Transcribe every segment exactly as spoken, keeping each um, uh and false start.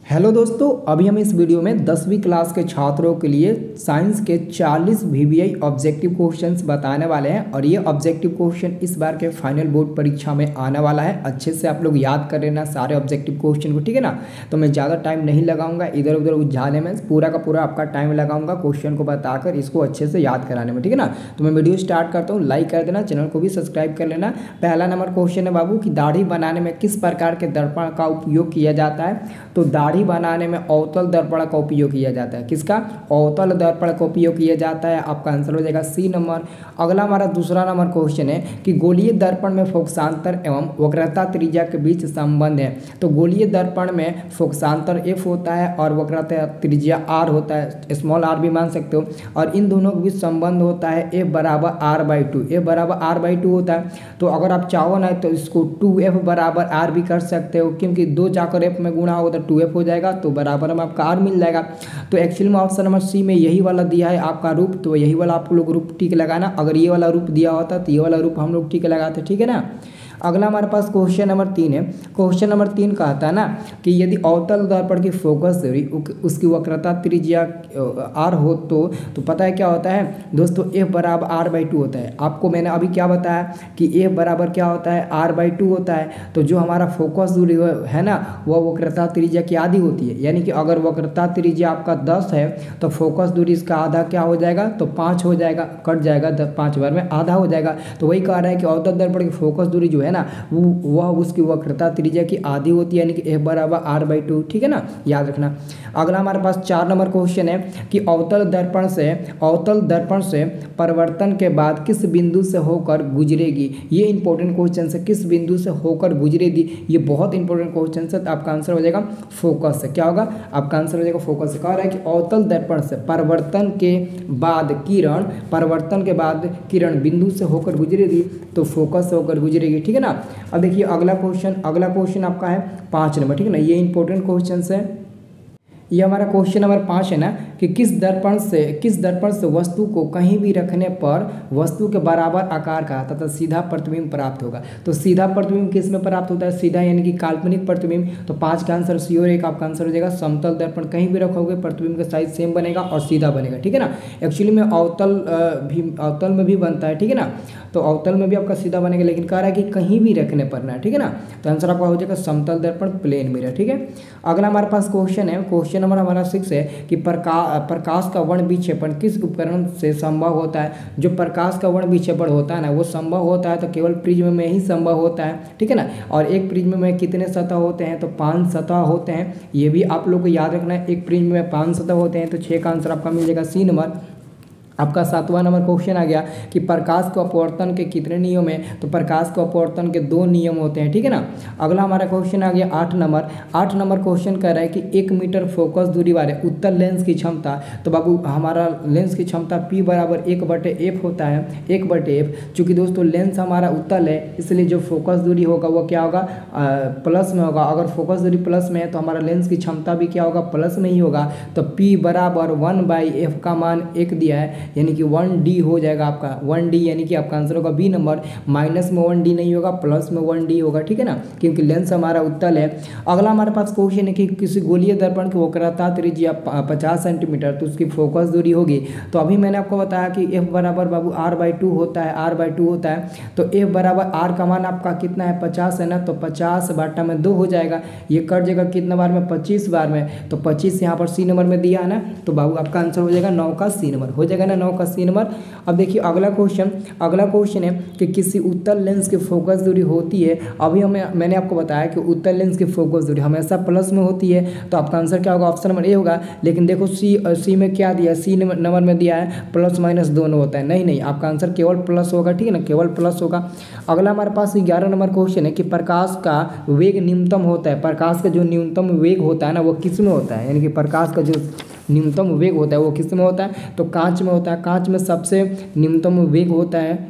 Hello दोस्तों, अभी हम इस वीडियो में दसवीं क्लास के छात्रों के लिए साइंस के चालीस वीवीआई ऑब्जेक्टिव क्वेश्चंस बताने वाले हैं और ये ऑब्जेक्टिव क्वेश्चन इस बार के फाइनल बोर्ड परीक्षा में आने वाला है। अच्छे से आप लोग याद कर लेना सारे ऑब्जेक्टिव क्वेश्चन को, ठीक है ना। तो मैं ज़्यादा टाइम नहीं लगाऊंगा इधर उधर उलझाने में, पूरा का पूरा आपका टाइम लगाऊंगा क्वेश्चन को बताकर इसको अच्छे से याद कराने में, ठीक है ना। तो मैं वीडियो स्टार्ट करता हूँ, लाइक कर देना, चैनल को भी सब्सक्राइब कर लेना। पहला नंबर क्वेश्चन है बाबू कि दाढ़ी बनाने में किस प्रकार के दर्पण का उपयोग किया जाता है। तो दाढ़ी बनाने में अवतल दर्पण का उपयोग किया जाता है। किसका? अवतल दर्पण का उपयोग किया जाता है। आपका आंसर हो जाएगा सी नंबर। अगला हमारा दूसरा नंबर क्वेश्चन है कि गोलीय दर्पण में फोकसांतर एवं वक्रता त्रिज्या के बीच संबंध है। तो गोलीय दर्पण में फोकसांतर एफ होता है और वक्रता त्रिज्या आर होता है, स्मॉल आर भी मान सकते हो, और इन दोनों के बीच संबंध होता है एफ बराबर आर बाई टू। एफ बराबर आर बाई टू होता है। तो अगर आप चाहो ना तो इसको टू एफ बराबर आर भी कर सकते हो, क्योंकि दो जाकर एफ में गुणा होगा तो टू एफ हो जाएगा, तो बराबर में आपका आर मिल जाएगा। तो एक्चुअली में ऑप्शन नंबर सी में यही वाला दिया है आपका रूप, तो यही वाला आप लोग रूप टिक लगाना। अगर ये वाला रूप दिया होता तो ये वाला रूप हम लोग टिक लगाते, ठीक है ना। अगला हमारे पास क्वेश्चन नंबर तीन है। क्वेश्चन नंबर तीन कहता है ना कि यदि अवतल दर्पण की फोकस दूरी उसकी वक्रता त्रिज्या आर हो तो तो पता है क्या होता है दोस्तों, एफ बराबर आर बाई टू होता है। आपको मैंने अभी क्या बताया कि एफ बराबर क्या होता है, आर बाई टू होता है। तो जो हमारा फोकस दूरी है ना वह वक्रता त्रिज्या की आधी होती है, यानी कि अगर वक्रता त्रिज्या आपका दस है तो फोकस दूरी इसका आधा क्या हो जाएगा, तो पाँच हो जाएगा, कट जाएगा, दस पाँच बार में आधा हो जाएगा। तो वही कह रहा है कि अवतल दर्पण की फोकस दूरी जो है ना वो वह उसकी वक्रता त्रिज्या की आधी होती है, यानी कि एफ बराबर आर बाई टू, ठीक है ना, याद रखना। अगला हमारे पास चार नंबर क्वेश्चन है कि अवतल दर्पण से अवतल दर्पण से परिवर्तन के बाद किस बिंदु से होकर गुजरेगी। ये इंपॉर्टेंट क्वेश्चन है, किस बिंदु से होकर गुजरेगी, ये बहुत इंपॉर्टेंट क्वेश्चन है। तो आपका आंसर हो जाएगा फोकस से। क्या होगा? आपका आंसर हो जाएगा फोकस से। कह रहा है कि अवतल दर्पण से परिवर्तन के बाद किरण परिवर्तन के बाद किरण बिंदु से होकर गुजरेगी, तो फोकस से होकर गुजरेगी, ठीक है ना। अब देखिए अगला क्वेश्चन अगला क्वेश्चन आपका है पाँच नंबर, ठीक है ना। ये इंपॉर्टेंट क्वेश्चन है। ये हमारा क्वेश्चन नंबर पाँच है ना कि किस दर्पण से किस दर्पण से वस्तु को कहीं भी रखने पर वस्तु के बराबर आकार का तथा सीधा प्रतिबिंब प्राप्त होगा। तो सीधा प्रतिबिंब किस में प्राप्त होता है? सीधा यानी कि काल्पनिक प्रतिबिंब। तो पाँच का आंसर सी और एक आपका आंसर हो जाएगा समतल दर्पण। कहीं भी रखोगे प्रतिबिंब का साइज सेम बनेगा और सीधा बनेगा, ठीक है ना। एक्चुअली में अवतल भी अवतल में भी बनता है, ठीक है ना। तो अवतल में भी आपका सीधा बनेगा, लेकिन कह रहा है कि कहीं भी रखने पर ना, ठीक है ना। तो आंसर आपका हो जाएगा समतल दर्पण, प्लेन मिरर, ठीक है। अगला हमारे पास क्वेश्चन है क्वेश्चन नंबर हमारा सिक्स है कि प्रकाश प्रकाश का वर्ण विक्षेपण किस उपकरण से संभव होता है। जो प्रकाश का वर्ण विक्षेपण होता है ना वो संभव होता है तो केवल प्रिज्म में ही संभव होता है, ठीक है ना। और एक प्रिज्म में कितने सतह होते हैं? तो पांच सतह होते हैं। ये भी आप लोग को याद रखना है, एक प्रिज्म में पांच सतह होते हैं। तो छः का आंसर आपका मिल जाएगा सी नंबर। आपका सातवां नंबर क्वेश्चन आ गया कि प्रकाश के अपवर्तन के कितने नियम हैं। तो प्रकाश के अपवर्तन के दो नियम होते हैं, ठीक है ना। अगला हमारा क्वेश्चन आ गया आठ नंबर आठ नंबर क्वेश्चन कह रहा है कि एक मीटर फोकस दूरी वाले उत्तल लेंस की क्षमता। तो बाबू हमारा लेंस की क्षमता पी बराबर एक बटे एफ होता है, एक बटे एफ। चूँकि दोस्तों लेंस हमारा उत्तल है इसलिए जो फोकस दूरी होगा वो क्या होगा, प्लस में होगा। अगर फोकस दूरी प्लस में है तो हमारा लेंस की क्षमता भी क्या होगा, प्लस में ही होगा। तो पी बराबर वन बाई एफ का मान एक दिया है, यानी कि वन डी हो जाएगा आपका, वन डी यानी कि आपका आंसर होगा बी नंबर। माइनस में वन डी नहीं होगा, प्लस में वन डी होगा, ठीक है ना, क्योंकि लेंस हमारा उत्तल है। अगला हमारे पास क्वेश्चन है कि किसी गोलीय दर्पण की वक्रता त्रिज्या पचास सेंटीमीटर तो उसकी फोकस दूरी होगी। तो अभी मैंने आपको बताया कि एफ बराबर बाबू आर बाई टू होता है, आर बाई टू होता है। तो एफ बराबर आर का मान आपका कितना है, पचास है ना। तो पचास बाटा में दो हो जाएगा, ये कट जाएगा कितना बार में, पच्चीस बार में। तो पच्चीस यहाँ पर सी नंबर में दिया है ना, तो बाबू आपका आंसर हो जाएगा नौ का सी नंबर, हो जाएगा ना नौ का सी नंबर। अब देखिए अगला क्वेश्चन अगला क्वेश्चन है कि किसी उत्तल लेंस की फोकस दूरी होती है। अभी हमें मैंने आपको बताया कि उत्तल लेंस की फोकस दूरी हमेशा प्लस में होती है। तो आपका आंसर क्या होगा, ऑप्शन नंबर ए होगा। लेकिन देखो सी सी में क्या दिया, सी नंबर में दिया है प्लस माइनस दोनों होता है। नहीं नहीं आपका आंसर केवल प्लस होगा, ठीक है ना, केवल प्लस होगा। अगला हमारे पास ग्यारह नंबर क्वेश्चन है कि प्रकाश का वेग न्यूनतम होता है। प्रकाश का जो न्यूनतम वेग होता है ना वो किस में होता है, यानी कि प्रकाश का जो न्यूनतम वेग होता है वो किस में होता है, तो कांच में होता है। कांच में सबसे न्यूनतम वेग होता है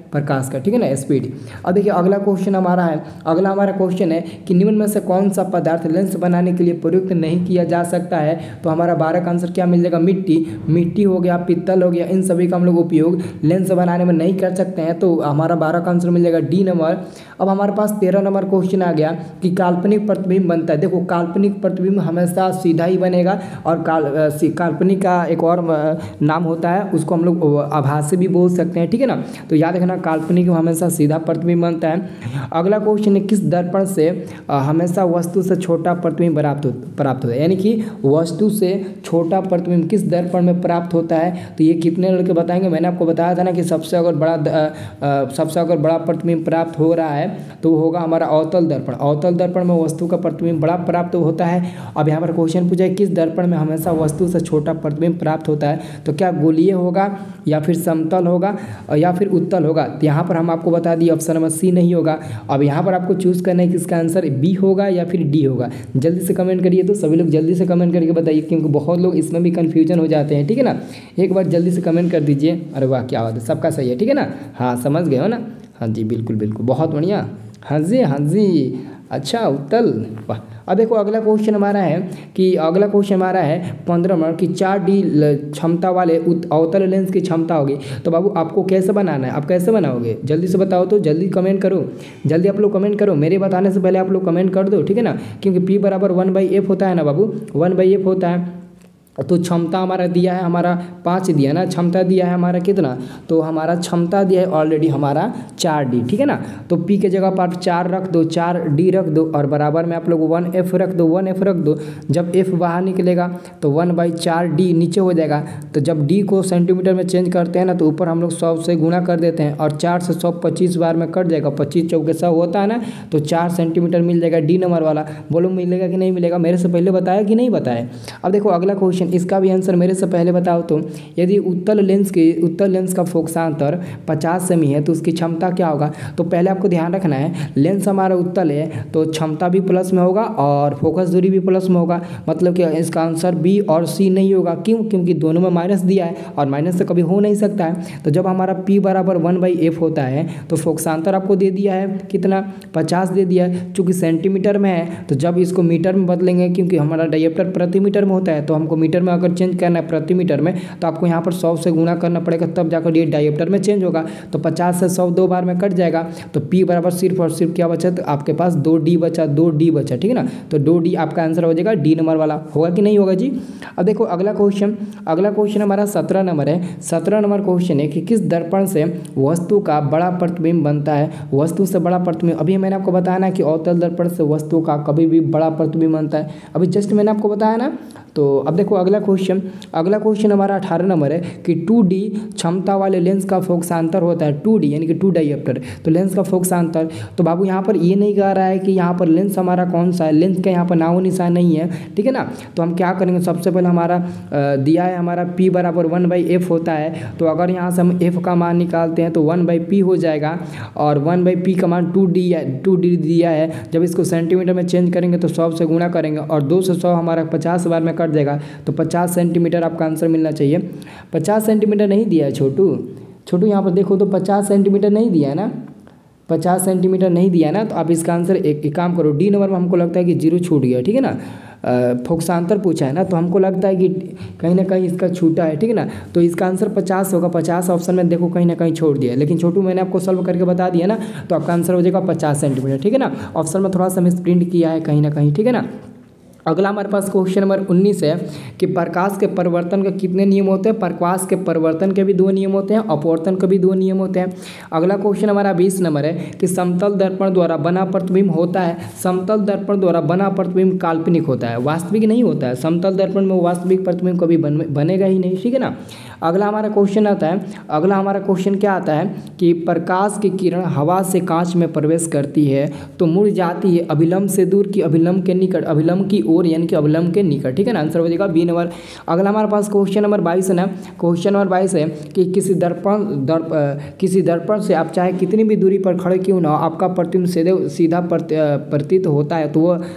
प्रकाश का, ठीक है ना, स्पीड। अब देखिए अगला क्वेश्चन हमारा है, अगला हमारा क्वेश्चन है कि निम्न में से कौन सा पदार्थ लेंस बनाने के लिए प्रयुक्त नहीं किया जा सकता है। तो हमारा बारह का आंसर क्या मिल जाएगा, मिट्टी। मिट्टी हो गया, पित्तल हो गया, इन सभी का हम लोग उपयोग लेंस बनाने में नहीं कर सकते हैं, तो हमारा बारह का आंसर मिल जाएगा डी नंबर। अब हमारे पास तेरह नंबर क्वेश्चन आ गया कि काल्पनिक प्रतिबिंब बनता है। देखो काल्पनिक प्रतिबिंब हमेशा सीधा ही बनेगा, और काल काल्पनिक का एक और नाम होता है, उसको हम लोग आभासी भी बोल सकते हैं, ठीक है ना। तो याद रखना काल्पनिक हमेशा सीधा प्रतिबिंब बनता है। अगला क्वेश्चन है किस दर्पण से हमेशा वस्तु से छोटा प्रतिबिंब प्राप्त हो प्राप्त होता है, यानी कि वस्तु से छोटा प्रतिबिंब किस दर्पण में प्राप्त होता है। तो ये कितने लड़के बताएंगे, मैंने आपको बताया था ना कि सबसे अगर बड़ा सबसे अगर बड़ा प्रतिबिंब प्राप्त हो रहा है तो होगा हमारा अवतल दर्पण। अवतल दर्पण में वस्तु का प्रतिबिंब बड़ा प्राप्त होता है। अब यहाँ पर क्वेश्चन पूछा है किस दर्पण में हमेशा वस्तु से छोटा प्रतिबिंब प्राप्त होता है, तो क्या गोलीय होगा या फिर समतल होगा या फिर उत्तल होगा। तो यहाँ पर हम आपको बता दिए ऑप्शन नंबर सी नहीं होगा। अब यहाँ पर आपको चूज करना है कि इसका आंसर बी होगा या फिर डी होगा। जल्दी से कमेंट करिए, तो सभी लोग जल्दी से कमेंट करके बताइए, क्योंकि बहुत लोग इसमें भी कन्फ्यूजन हो जाते हैं, ठीक है ना। एक बार जल्दी से कमेंट कर दीजिए। अरे वाह क्या बात है, सबका सही है, ठीक है ना। हाँ समझ गए हो ना, हाँ जी बिल्कुल बिल्कुल, बहुत बढ़िया, हाँ जी हाँ जी, अच्छा उत्तल, वाह। अब देखो अगला क्वेश्चन हमारा है कि अगला क्वेश्चन हमारा है पंद्रह नंबर की चार डी क्षमता वाले अवतल लेंस की क्षमता होगी। तो बाबू आपको कैसे बनाना है, आप कैसे बनाओगे, जल्दी से बताओ, तो जल्दी कमेंट करो, जल्दी आप लोग कमेंट करो, मेरे बताने से पहले आप लोग कमेंट कर दो, ठीक है ना। क्योंकि पी बराबर वन बाई एफ होता है ना बाबू, वन बाई एफ होता है। तो क्षमता हमारा दिया है, हमारा पाँच दिया ना, क्षमता दिया है हमारा कितना, तो हमारा क्षमता दिया है ऑलरेडी हमारा चार डी, ठीक है ना। तो पी के जगह पर चार रख दो, चार डी रख दो, और बराबर में आप लोग वन एफ रख दो, वन एफ रख दो। जब एफ बाहर निकलेगा तो वन बाई चार डी नीचे हो जाएगा। तो जब डी को सेंटीमीटर में चेंज करते हैं ना, तो ऊपर हम लोग सौ से गुणा कर देते हैं, और चार से सौ पच्चीस बार में कट जाएगा, पच्चीस चौके सौ होता है ना, तो चार सेंटीमीटर मिल जाएगा डी नंबर वाला। बोलो मिलेगा कि नहीं मिलेगा, मेरे से पहले बताया कि नहीं बताया। अब देखो अगला क्वेश्चन, इसका भी आंसर मेरे से पहले बताओ। तो यदि उत्तल लेंस के उत्तल लेंस का फोकसांतर पचास सेमी है तो उसकी क्षमता क्या होगा। तो पहले आपको ध्यान रखना है, लेंस हमारा उत्तल है तो क्षमता भी प्लस में होगा और फोकस दूरी भी प्लस में होगा, मतलब कि इसका आंसर बी और सी नहीं होगा। क्यों, क्योंकि दोनों में माइनस दिया है और माइनस से कभी हो नहीं सकता है। तो जब हमारा पी बराबर वन बाई एफ होता है तो फोकसांतर आपको दे दिया है कितना, पचास दे दिया है। चूँकि सेंटीमीटर में है तो जब इसको मीटर में बदलेंगे, क्योंकि हमारा डायप्टर प्रति मीटर में होता है, तो हमको मीटर में अगर चेंज करना है प्रति मीटर में, तो आपको यहाँ पर सौ से गुणा करना पड़ेगा, तब जाकर ये डायप्टर में चेंज होगा। तो पचास से सौ दो बार में कट जाएगा, तो पी बराबर सिर्फ और सिर्फ क्या बचा, तो आपके पास दो डी बचा, दो डी बचा, ठीक है ना। तो दो डी आपका आंसर हो जाएगा डी नंबर वाला, होगा कि नहीं होगा जी। अब देखो अगला क्वेश्चन, अगला क्वेश्चन हमारा सत्रह नंबर है। सत्रह नंबर क्वेश्चन है कि किस दर्पण से वस्तु का बड़ा प्रतिबिंब बनता है। वस्तु से बड़ा प्रतिबिंब, अभी मैंने आपको बताया ना कि अवतल दर्पण से वस्तु का कभी भी बड़ा प्रतिबिंब बनता है, अभी जस्ट मैंने आपको बताया ना। तो अब देखो अगला क्वेश्चन, अगला क्वेश्चन हमारा अठारह नंबर है कि टू डी क्षमता वाले लेंस का फोकसांतर होता है, टू डी यानी कि टू डायप्टर, तो लेंस का फोकसांतर। तो बाबू यहाँ पर ये नहीं कह रहा है कि यहाँ पर लेंस हमारा कौन सा है, लेंस का यहाँ पर नामो निशान नहीं है, ठीक है ना। तो हम क्या करेंगे, सबसे पहले हमारा दिया है हमारा पी बराबर वन बाई एफ होता है, तो अगर यहाँ से हम एफ का मान निकालते हैं तो वन बाई पी हो जाएगा, और वन बाई पी का मान टू डी टू डी दिया है। जब इसको सेंटीमीटर में चेंज करेंगे तो सौ से गुणा करेंगे, और दो से सौ हमारा पचास बार में कट जाएगा, तो पचास सेंटीमीटर आपका आंसर मिलना चाहिए। पचास सेंटीमीटर नहीं दिया है छोटू, छोटू यहाँ पर देखो तो पचास सेंटीमीटर नहीं दिया है ना, पचास सेंटीमीटर नहीं दिया है ना। तो आप इसका आंसर एक, एक काम करो, डी नंबर में हमको लगता है कि जीरो छूट गया, ठीक है ना। फोकसांतर पूछा है ना, तो हमको लगता है कि कहीं ना कहीं इसका छूटा है, ठीक है ना। तो इसका आंसर पचास होगा, पचास ऑप्शन में देखो कहीं ना कहीं छोड़ दिया है, लेकिन छोटू मैंने आपको सॉल्व करके बता दिया ना, तो आपका आंसर हो जाएगा पचास सेंटीमीटर, ठीक है ना। ऑप्शन में थोड़ा सा मिस प्रिंट किया है कहीं ना कहीं, ठीक है ना। अगला हमारे पास क्वेश्चन नंबर उन्नीस है कि प्रकाश के परिवर्तन के कितने नियम होते हैं। प्रकाश के परिवर्तन के भी दो नियम होते हैं, अपवर्तन के भी दो नियम होते हैं। अगला क्वेश्चन हमारा बीस नंबर है कि समतल दर्पण द्वारा बना प्रतिबिंब होता है, समतल दर्पण द्वारा बना प्रतिबिंब काल्पनिक होता है, वास्तविक नहीं होता है। समतल दर्पण में वास्तविक प्रतिबिंब कभी बन, बनेगा ही नहीं, ठीक है ना। अगला हमारा क्वेश्चन आता है, अगला हमारा क्वेश्चन क्या आता है कि प्रकाश की किरण हवा से कांच में प्रवेश करती है तो मुड़ जाती है अभिलंब से दूर की अभिलंब के निकट, अभिलंब की ओर यानी कि अभिलंब के निकट, ठीक है ना। आंसर हो जाएगा बी नंबर। अगला हमारे पास क्वेश्चन नंबर बाईस है ना, क्वेश्चन नंबर बाईस है कि किसी दर्पण दर्प किसी दर्पण से आप चाहे कितनी भी दूरी पर खड़े क्यों ना हो, आपका प्रतिबिंब सीधे सीधा प्रतीत होता है, तो वह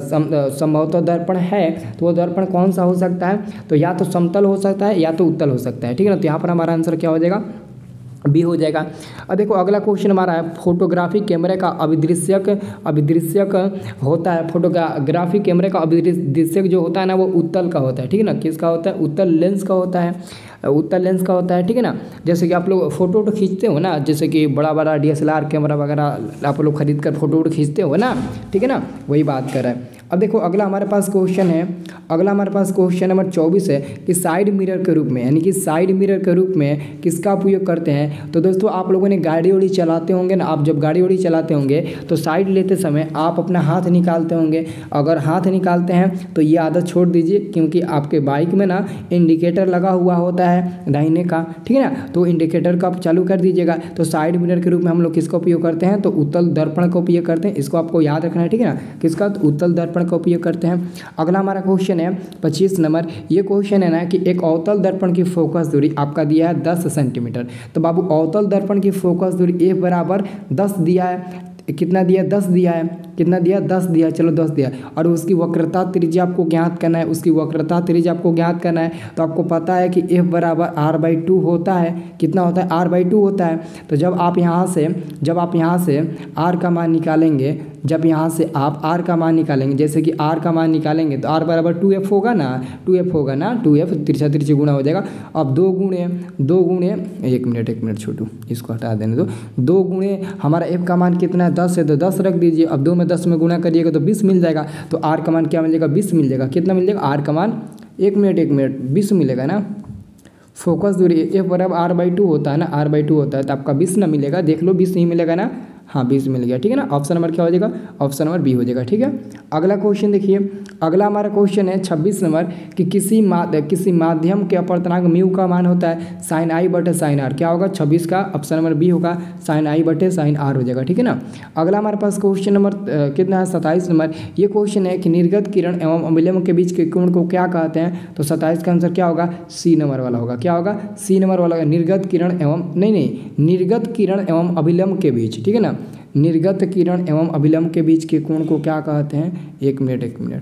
संभवतः दर्पण है, तो वह दर्पण कौन सा हो सकता है। तो या तो समतल हो सकता है या तो उत्तल हो सकता है, ठीक है ना। तो यहाँ पर हमारा आंसर क्या हो जाएगा, बी हो जाएगा। अब देखो अगला क्वेश्चन हमारा है, फोटोग्राफी कैमरे का अभिदृश्यक अभिदृश्यक होता है। फोटोग्राफी कैमरे का अभिदृश्यक जो होता है ना वो उत्तल का होता है, ठीक है ना। किसका होता है? उत्तल लेंस का होता है, उत्तल लेंस का होता है, ठीक है ना। जैसे कि आप लोग फोटो वोटो खींचते हो ना, जैसे कि बड़ा बड़ा D S L R camera वगैरह आप लोग खरीद कर फोटो वोटो खींचते हो ना, ठीक है ना, वही बात कर रहा है। अब देखो अगला हमारे पास क्वेश्चन है, अगला हमारे पास क्वेश्चन नंबर चौबीस है कि साइड मिरर के रूप में, यानी कि साइड मिरर के रूप में किसका उपयोग करते हैं। तो दोस्तों आप लोगों ने गाड़ी वाड़ी चलाते होंगे ना, आप जब गाड़ी वाड़ी चलाते होंगे तो साइड लेते समय आप अपना हाथ निकालते होंगे। अगर हाथ निकालते हैं तो ये आदत छोड़ दीजिए, क्योंकि आपके बाइक में ना इंडिकेटर लगा हुआ होता है दाहिने का, ठीक है ना, तो इंडिकेटर का आप चालू कर दीजिएगा। तो साइड मिरर के रूप में हम लोग किसका उपयोग करते हैं? तो उत्तल दर्पण का उपयोग करते हैं। इसको आपको याद रखना है, ठीक है ना, किसका? तो उत्तल दर्पण का उपयोग करते हैं। अगला हमारा क्वेश्चन है पच्चीस नंबर। ये क्वेश्चन है ना कि एक अवतल दर्पण की फोकस दूरी आपका दिया है दस सेंटीमीटर। तो बाबू अवतल दर्पण की फोकस दूरी ए बराबर दस दिया है, कितना दिया? दस दिया है, कितना दिया? दस दिया, चलो दस दिया। और उसकी वक्रता त्रिज्या आपको ज्ञात करना है, उसकी वक्रता त्रिज्या आपको ज्ञात करना है। तो आपको पता है कि एफ बराबर आर बाई टू होता है, कितना होता है? आर बाई टू होता है। तो जब आप यहाँ से जब आप यहाँ से आर का मान निकालेंगे, जब यहाँ से आप आर का मान निकालेंगे, जैसे कि आर का मान निकालेंगे तो आर बराबर टू एफ होगा ना, टू एफ होगा ना, टू एफ तिरछा तिरछी गुणा हो जाएगा। अब दो गुणे दो गुणे एक मिनट एक मिनट छोटू, इसको हटा देने दो। दो गुणे हमारा एफ का मान कितना है? दस है, तो दस रख दीजिए। अब दो में दस में गुणा करिएगा तो बीस मिल जाएगा। तो आर का मान क्या मिल जाएगा? बीस मिल जाएगा। कितना मिल जाएगा? आर का मान एक मिनट एक मिनट बीस मिलेगा ना। फोकस दूरी एफ बराबर आर बाई टू होता है ना, आर बाई टू होता है, तो आपका बीस ना मिलेगा, देख लो बीस नहीं मिलेगा ना, हाँ बीस मिल गया, ठीक है ना। ऑप्शन नंबर क्या हो जाएगा? ऑप्शन नंबर बी हो जाएगा, ठीक है। अगला क्वेश्चन देखिए, अगला हमारा क्वेश्चन है छब्बीस नंबर कि किसी माध किसी माध्यम के अपवर्तनांक म्यू का मान होता है साइन आई बटे साइन आर। क्या होगा? छब्बीस का ऑप्शन नंबर बी होगा, साइन आई बटे साइन आर हो जाएगा, ठीक है ना। अगला हमारे पास क्वेश्चन नंबर कितना है? सत्ताईस नंबर। ये क्वेश्चन है कि निर्गत किरण एवं अभिलंब के बीच के कोण को क्या कहते हैं। तो सत्ताईस का आंसर क्या होगा? सी नंबर वाला होगा। क्या होगा? सी नंबर वाला। निर्गत किरण एवं नहीं नहीं निर्गत किरण एवं अभिलंब के बीच, ठीक है ना, निर्गत किरण एवं अभिलंब के बीच के कोण को क्या कहते हैं? एक मिनट एक मिनट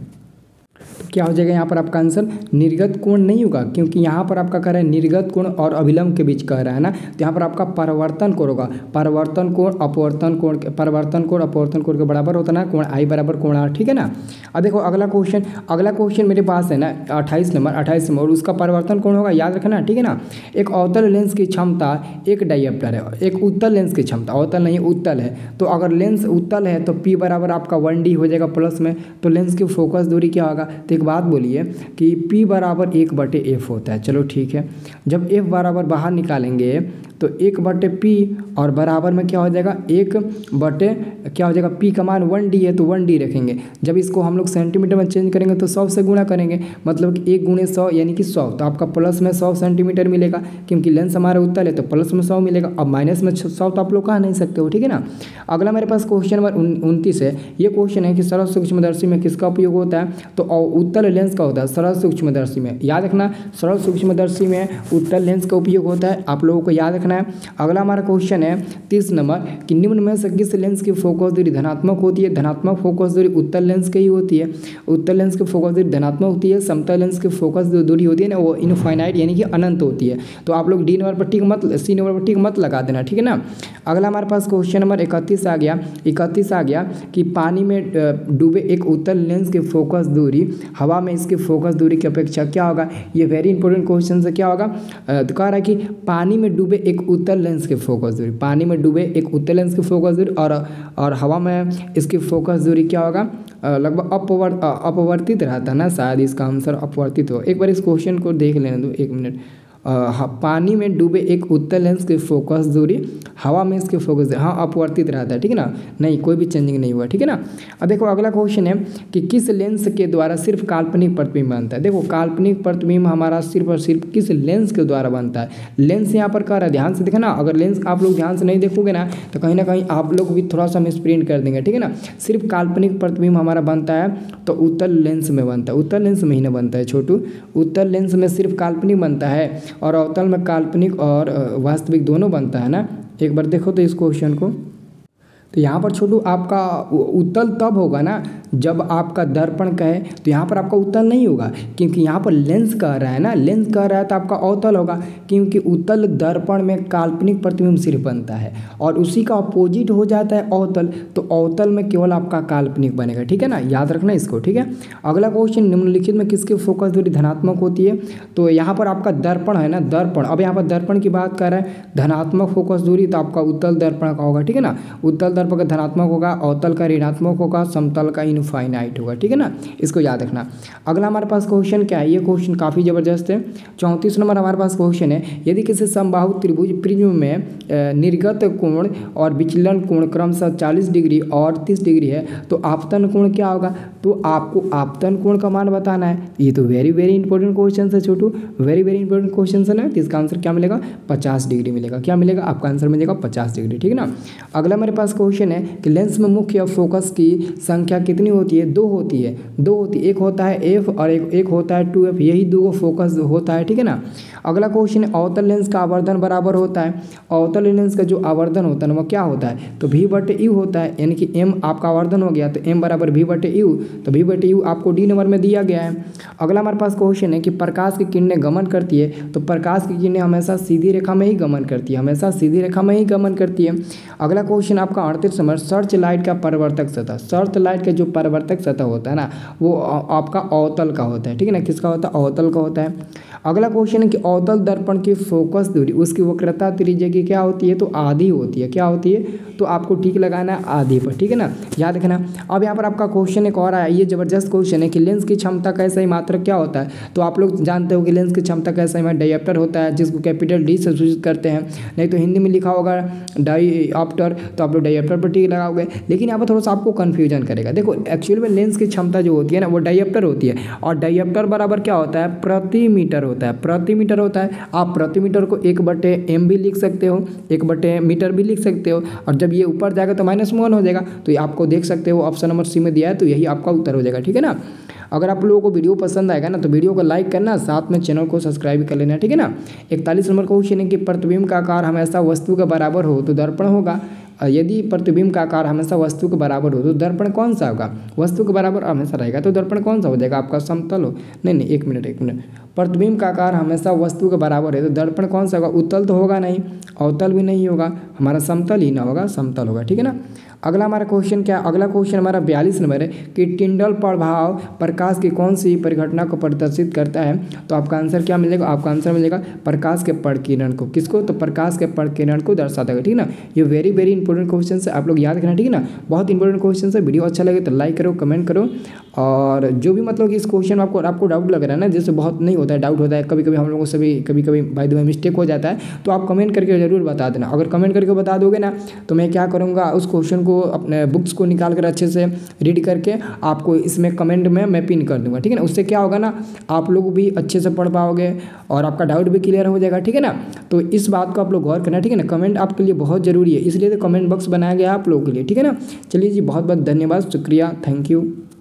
तो क्या हो जाएगा यहाँ पर आपका आंसर? निर्गत कोण नहीं होगा, क्योंकि यहाँ पर आपका कह रहा है निर्गत कोण और अभिलंब के बीच कह रहा है ना, तो यहाँ पर आपका परिवर्तन कोण होगा। परिवर्तन कोण अपवर्तन कोण, परिवर्तन कोण अपवर्तन कोण के बराबर होता है ना, कोण आई बराबर कोण आर, ठीक है ना। अब देखो अगला क्वेश्चन, अगला क्वेश्चन मेरे पास है ना अट्ठाईस नंबर, अट्ठाईस नंबर, और उसका परिवर्तन कोण होगा, याद रखना, ठीक है ना। एक अवतल लेंस की क्षमता एक डायप्टर है, एक उत्तल लेंस की क्षमता, अवतल नहीं उत्तल है, तो अगर लेंस उत्तल है तो पी बराबर आपका वन डी हो जाएगा प्लस में, तो लेंस की फोकस दूरी क्या होगा? तो एक बात बोलिए कि P बराबर एक बटे एफ होता है, चलो ठीक है। जब F बराबर बाहर निकालेंगे तो एक बटे P और बराबर में क्या हो जाएगा? एक बटे क्या हो जाएगा? P का मान वन डी है तो वन डी रखेंगे। जब इसको हम लोग सेंटीमीटर में चेंज करेंगे तो सौ से गुणा करेंगे, मतलब कि एक गुणे सौ यानी कि सौ, तो आपका प्लस में सौ सेंटीमीटर मिलेगा, क्योंकि लेंस हमारा उत्तल है तो प्लस में सौ मिलेगा। अब माइनस में सौ तो आप लोग कह नहीं सकते हो, ठीक है ना। अगला मेरे पास क्वेश्चन नंबर उनतीस है। ये क्वेश्चन है कि सरल सूक्ष्मदर्शी में किसका उपयोग होता है? तो उत्तल लेंस का होता है सरल सूक्ष्मदर्शी में, याद रखना, सरल सूक्ष्मदर्शी में उत्तल लेंस का उपयोग होता है, आप लोगों को याद रखना है। अगला हमारा क्वेश्चन है तीस नंबर कि निम्न में से किस लेंस की फोकस दूरी धनात्मक होती है? धनात्मक फोकस दूरी उत्तल लेंस की ही होती है, उत्तल लेंस की फोकस दूरी धनात्मक होती है। समतल लेंस की फोकस दूरी होती है ना वो इनफाइनाइट यानी कि अनंत होती है। तो आप लोग डी नंबर पर टिक मत, सी नंबर पर टिक मत लगा देना, ठीक है ना। अगला हमारे पास क्वेश्चन नंबर इकतीस आ गया, इकतीस आ गया कि पानी में डूबे एक उत्तल लेंस की फोकस दूरी हवा में इसकी फोकस दूरी की अपेक्षा क्या होगा? ये वेरी इंपॉर्टेंट क्वेश्चन से क्या होगा? तो कह रहा है कि पानी में डूबे एक उत्तल लेंस की फोकस दूरी, पानी में डूबे एक उत्तल लेंस की फोकस दूरी और और हवा में इसकी फोकस दूरी क्या होगा? लगभग अपवर अपवर्तित रहता है ना, शायद इसका आंसर अपवर्तित हो। एक बार इस क्वेश्चन को देख लेने दो एक मिनट। हाँ, पानी में डूबे एक उत्तल लेंस की फोकस दूरी हवा में इसकी फोकस दूरी, हाँ अपवर्तित रहता है, ठीक है ना, नहीं कोई भी चेंजिंग नहीं हुआ, ठीक है ना। अब देखो अगला क्वेश्चन है कि किस लेंस के द्वारा सिर्फ काल्पनिक प्रतिबिंब बनता है? देखो काल्पनिक प्रतिबिंब हमारा सिर्फ और सिर्फ किस लेंस के द्वारा बनता है? लेंस यहाँ पर कह रहा है, ध्यान से देखना, अगर लेंस आप लोग ध्यान से नहीं देखोगे ना तो कहीं ना कहीं आप लोग भी थोड़ा सा मिसप्रिंट कर देंगे, ठीक है ना। सिर्फ काल्पनिक प्रतिबिंब हमारा बनता है तो उत्तल लेंस में बनता है, उत्तल लेंस में ही ना बनता है छोटू, उत्तल लेंस में सिर्फ काल्पनिक बनता है और अवतल में काल्पनिक और वास्तविक दोनों बनता है ना। एक बार देखो तो इस क्वेश्चन को, तो यहाँ पर छोटू आपका उत्तल तब होगा ना जब आपका दर्पण कहे, तो यहाँ पर आपका उत्तल नहीं होगा क्योंकि यहाँ पर लेंस कह रहा है ना, लेंस कह रहा है तो आपका अवतल होगा, क्योंकि उत्तल दर्पण में काल्पनिक प्रतिबिंब सिर्फ बनता है और उसी का अपोजिट हो जाता है अवतल, तो अवतल में केवल आपका काल्पनिक बनेगा। ठीक है ना, याद रखना इसको। ठीक है, अगला क्वेश्चन, निम्नलिखित में किसकी फोकस दूरी धनात्मक होती है? तो यहाँ पर आपका दर्पण है ना, दर्पण, अब यहाँ पर दर्पण की बात कर रहे हैं, धनात्मक फोकस दूरी तो आपका उत्तल दर्पण का होगा। ठीक है ना, उत्तल दर्पण का धनात्मक होगा, अवतल का ऋणात्मक होगा, समतल का इनफाइनाइट होगा। ठीक है ना, इसको याद रखना। अगला हमारे पास क्वेश्चन क्या है, ये क्वेश्चन काफ़ी ज़बरदस्त है। चौंतीस नंबर हमारे पास क्वेश्चन है, यदि किसी समबाहु त्रिभुज प्रिज्म में निर्गत कोण और विचलन कोण क्रमशः चालीस डिग्री और तीस डिग्री है तो आपतन कोण क्या होगा? तो आपको आपतन कोण का मान बताना है। ये तो वेरी वेरी इंपॉर्टेंट क्वेश्चन है छोटू, वेरी वेरी इंपॉर्टेंट क्वेश्चन है ना। तो इसका आंसर क्या मिलेगा? पचास डिग्री मिलेगा। क्या मिलेगा? आपका आंसर मिलेगा पचास डिग्री। ठीक है ना। अगला मेरे पास क्वेश्चन है कि लेंस में मुख्य फोकस की संख्या कितनी होती है? दो होती है, दो होती है, एक होता है एफ और एक एक होता है टू एफ, यही दो फोकस होता है। ठीक है ना। अगला क्वेश्चन है, अवतल लेंस का आवर्धन बराबर होता है, अवतल लेंस का जो आवर्धन होता है वो क्या होता है? तो भी बटे यू होता है, यानी कि एम आपका आवर्धन हो गया तो एम बराबर भी बटे यू, तो भी बटे यू आपको डी नंबर में दिया गया है। अगला हमारे पास क्वेश्चन है कि प्रकाश की किरणें गमन करती है, तो प्रकाश की किरणें हमेशा सीधी रेखा में ही गमन करती है, हमेशा सीधी रेखा में ही गमन करती है। अगला क्वेश्चन आपका अड़तीस नंबर, सर्च लाइट का परिवर्तक सतह, सर्च लाइट का जो परिवर्तक सतह होता है ना वो आपका अवतल का होता है। ठीक है ना, किसका होता है? अवतल का होता है। अगला क्वेश्चन है कि अवतल दर्पण की फोकस दूरी उसकी वक्रता त्रिज्या की क्या होती है? तो आधी होती है। क्या होती है? तो आपको ठीक लगाना है आधी पर। ठीक है ना, याद रखना। अब यहाँ पर आपका क्वेश्चन एक और आया, ये जबरदस्त क्वेश्चन है कि लेंस की क्षमता का सही मात्रक क्या होता है? तो आप लोग जानते हो कि लेंस की क्षमता का सही मात्रक डायप्टर होता है, जिसको कैपिटल डी से सूचित करते हैं, नहीं तो हिंदी में लिखा होगा डायऑप्टर, तो आप लोग डायप्टर पर टिक लगाओगे। लेकिन यहाँ पर थोड़ा सा आपको कन्फ्यूजन करेगा। देखो एक्चुअल में लेंस की क्षमता जो होती है ना वो डायप्टर होती है, और डायप्टर बराबर क्या होता है? प्रति मीटर होता है, प्रति मीटर होता है। आप प्रति मीटर को एक बटे एम भी लिख सकते हो, एक बटे मीटर भी लिख सकते हो, और जब ये ऊपर जाएगा तो माइनस वन हो जाएगा, तो ये आपको देख सकते हो ऑप्शन नंबर सी में दिया है, तो यही आपका उत्तर हो जाएगा। ठीक है ना। अगर आप लोगों को वीडियो पसंद आएगा ना तो वीडियो को लाइक करना, साथ में चैनल को सब्सक्राइब कर लेना। ठीक है ना। इकतालीस नंबर क्वेश्चन है कि प्रतिबिंब का आकार हमेशा वस्तु के बराबर हो तो दर्पण होगा, यदि प्रतिबिंब का आकार हमेशा वस्तु के बराबर हो तो दर्पण कौन सा होगा? वस्तु के बराबर हमेशा रहेगा तो दर्पण कौन सा हो जाएगा? आपका समतल हो, नहीं नहीं एक मिनट एक मिनट प्रतिबिंब का आकार हमेशा वस्तु के बराबर है तो दर्पण कौन सा होगा? उत्तल तो होगा नहीं, अवतल भी नहीं होगा, हमारा समतल ही ना होगा, समतल होगा। ठीक है ना। अगला हमारा क्वेश्चन क्या? अगला क्वेश्चन हमारा बयालीस नंबर है कि टिंडल प्रभाव प्रकाश की कौन सी परिघटना को प्रदर्शित करता है? तो आपका आंसर क्या मिलेगा? आपका आंसर मिलेगा प्रकाश के प्रकिरण को। किसको? तो प्रकाश के प्रकिरण को दर्शाता है। ठीक है ना। ये वेरी वेरी इंपॉर्टेंट क्वेश्चन है, आप लोग याद रखना। ठीक है ना, बहुत इंपॉर्टेंट क्वेश्चन है। वीडियो अच्छा लगे तो लाइक करो, कमेंट करो, और जो भी मतलब कि इस क्वेश्चन में आपको आपको डाउट लग रहा है ना, जैसे बहुत नहीं होता है, डाउट होता है कभी कभी हम लोगों से भी, कभी कभी बाय द वे मिस्टेक हो जाता है, तो आप कमेंट करके जरूर बता देना। अगर कमेंट करके बता दोगे ना तो मैं क्या करूँगा, उस क्वेश्चन को अपने बुक्स को निकाल कर अच्छे से रीड करके आपको इसमें कमेंट में मैं पिन कर दूंगा। ठीक है ना, उससे क्या होगा ना, आप लोग भी अच्छे से पढ़ पाओगे और आपका डाउट भी क्लियर हो जाएगा। ठीक है ना, तो इस बात को आप लोग गौर करना। ठीक है ना, कमेंट आपके लिए बहुत जरूरी है, इसलिए तो कमेंट बॉक्स बनाया गया आप लोगों के लिए। ठीक है ना, चलिए जी, बहुत बहुत धन्यवाद, शुक्रिया, थैंक यू।